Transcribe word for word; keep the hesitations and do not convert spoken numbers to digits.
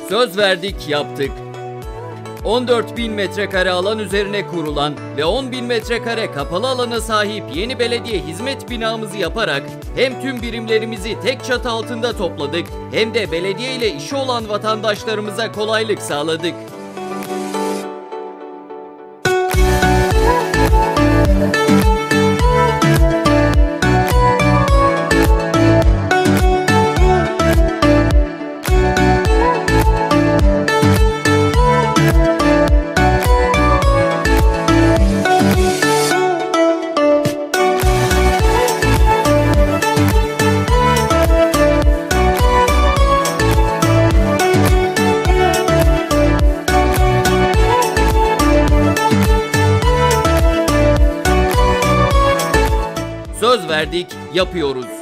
Söz verdik yaptık. on dört bin metrekare alan üzerine kurulan ve on bin metrekare kapalı alana sahip yeni belediye hizmet binamızı yaparak hem tüm birimlerimizi tek çatı altında topladık hem de belediye ile işi olan vatandaşlarımıza kolaylık sağladık. Söz verdik, yapıyoruz.